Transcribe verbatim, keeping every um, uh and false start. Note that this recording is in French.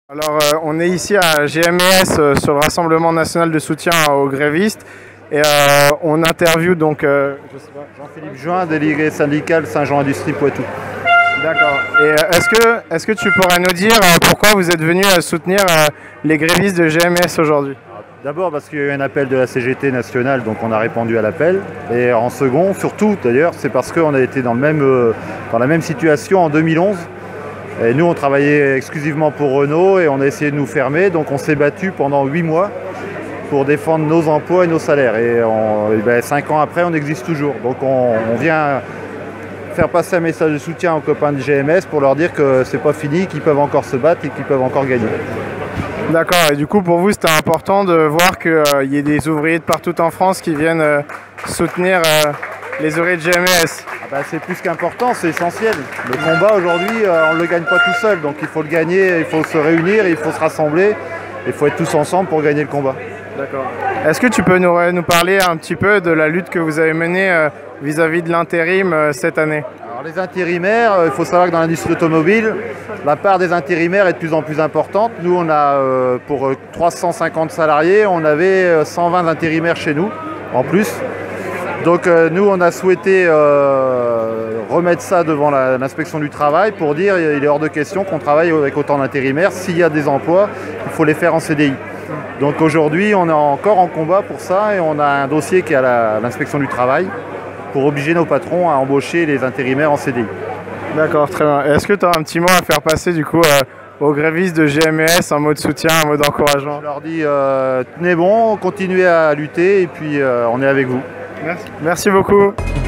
Alors, euh, on est ici à G M E S euh, sur le Rassemblement national de soutien aux grévistes et euh, on interviewe donc euh, je sais pas, Jean-Philippe Juin, délégué syndical Saint-Jean Industrie Poitou. D'accord. Et euh, est-ce que, est-ce que tu pourrais nous dire euh, pourquoi vous êtes venu euh, soutenir euh, les grévistes de G M E S aujourd'hui? D'abord parce qu'il y a eu un appel de la C G T nationale, donc on a répondu à l'appel. Et en second, surtout d'ailleurs, c'est parce qu'on a été dans, le même, euh, dans la même situation en deux mille onze. Et nous, on travaillait exclusivement pour Renault et on a essayé de nous fermer. Donc on s'est battu pendant huit mois pour défendre nos emplois et nos salaires. Et, on, et ben, cinq ans après, on existe toujours. Donc on, on vient faire passer un message de soutien aux copains de G M E S pour leur dire que c'est pas fini, qu'ils peuvent encore se battre et qu'ils peuvent encore gagner. D'accord, et du coup pour vous c'était important de voir qu'il euh, y ait des ouvriers de partout en France qui viennent euh, soutenir euh, les ouvriers de G M E S. Ah bah, c'est plus qu'important, c'est essentiel. Le combat aujourd'hui, euh, on ne le gagne pas tout seul, donc il faut le gagner, il faut se réunir, il faut se rassembler, il faut être tous ensemble pour gagner le combat. D'accord. Est-ce que tu peux nous, nous parler un petit peu de la lutte que vous avez menée euh, vis-à-vis de l'intérim euh, cette année? Alors les intérimaires, il faut savoir que dans l'industrie automobile, la part des intérimaires est de plus en plus importante. Nous, on a euh, pour trois cent cinquante salariés, on avait cent vingt intérimaires chez nous, en plus. Donc euh, nous, on a souhaité euh, remettre ça devant l'inspection du travail pour dire qu'il est hors de question qu'on travaille avec autant d'intérimaires. S'il y a des emplois, il faut les faire en C D I. Donc aujourd'hui, on est encore en combat pour ça et on a un dossier qui est à l'inspection du travail pour obliger nos patrons à embaucher les intérimaires en C D I. D'accord, très bien. Est-ce que tu as un petit mot à faire passer du coup euh, aux grévistes de G M E S, un mot de soutien, un mot d'encouragement? Je leur dis, euh, tenez bon, continuez à lutter et puis euh, on est avec vous. Merci, Merci beaucoup.